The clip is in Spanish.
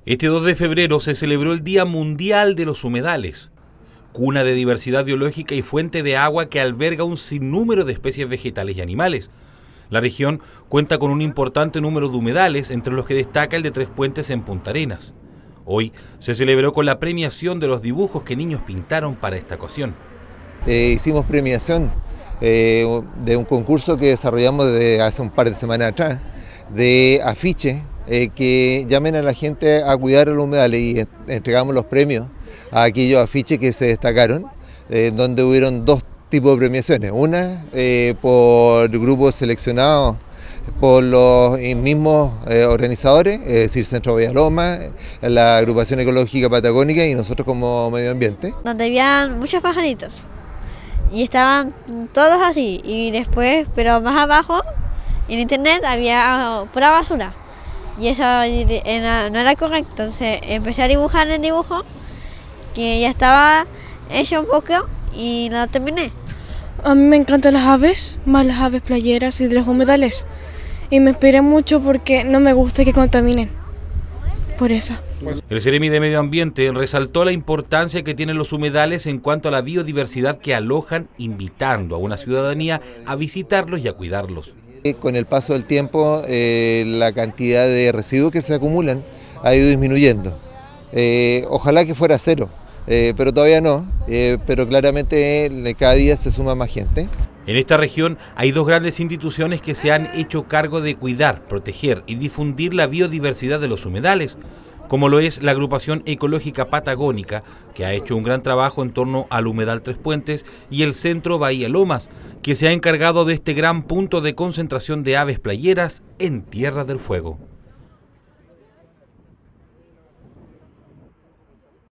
Este 2 de febrero se celebró el Día Mundial de los Humedales, cuna de diversidad biológica y fuente de agua que alberga un sinnúmero de especies vegetales y animales. La región cuenta con un importante número de humedales, entre los que destaca el de Tres Puentes en Punta Arenas. Hoy se celebró con la premiación de los dibujos que niños pintaron para esta ocasión. Hicimos premiación de un concurso que desarrollamos desde hace un par de semanas atrás, de afiches que llamen a la gente a cuidar los humedales, y entregamos los premios a aquellos afiches que se destacaron, donde hubieron dos tipos de premiaciones. Una por grupos seleccionados por los mismos organizadores, es decir, Centro Villaloma, la Agrupación Ecológica Patagónica y nosotros como Medio Ambiente. Donde habían muchos pajaritos y estaban todos así, y después, pero más abajo, en internet había pura basura y eso no era correcto. Entonces empecé a dibujar el dibujo, que ya estaba hecho un poco y lo terminé. A mí me encantan las aves, más las aves playeras y de los humedales. Y me inspiré mucho porque no me gusta que contaminen. Por eso. El Seremi de Medio Ambiente resaltó la importancia que tienen los humedales en cuanto a la biodiversidad que alojan, invitando a una ciudadanía a visitarlos y a cuidarlos. Con el paso del tiempo, la cantidad de residuos que se acumulan ha ido disminuyendo. Ojalá que fuera cero, pero todavía no, pero claramente cada día se suma más gente. En esta región hay dos grandes instituciones que se han hecho cargo de cuidar, proteger y difundir la biodiversidad de los humedales, como lo es la Agrupación Ecológica Patagónica, que ha hecho un gran trabajo en torno al humedal Tres Puentes, y el Centro Bahía Lomas, que se ha encargado de este gran punto de concentración de aves playeras en Tierra del Fuego.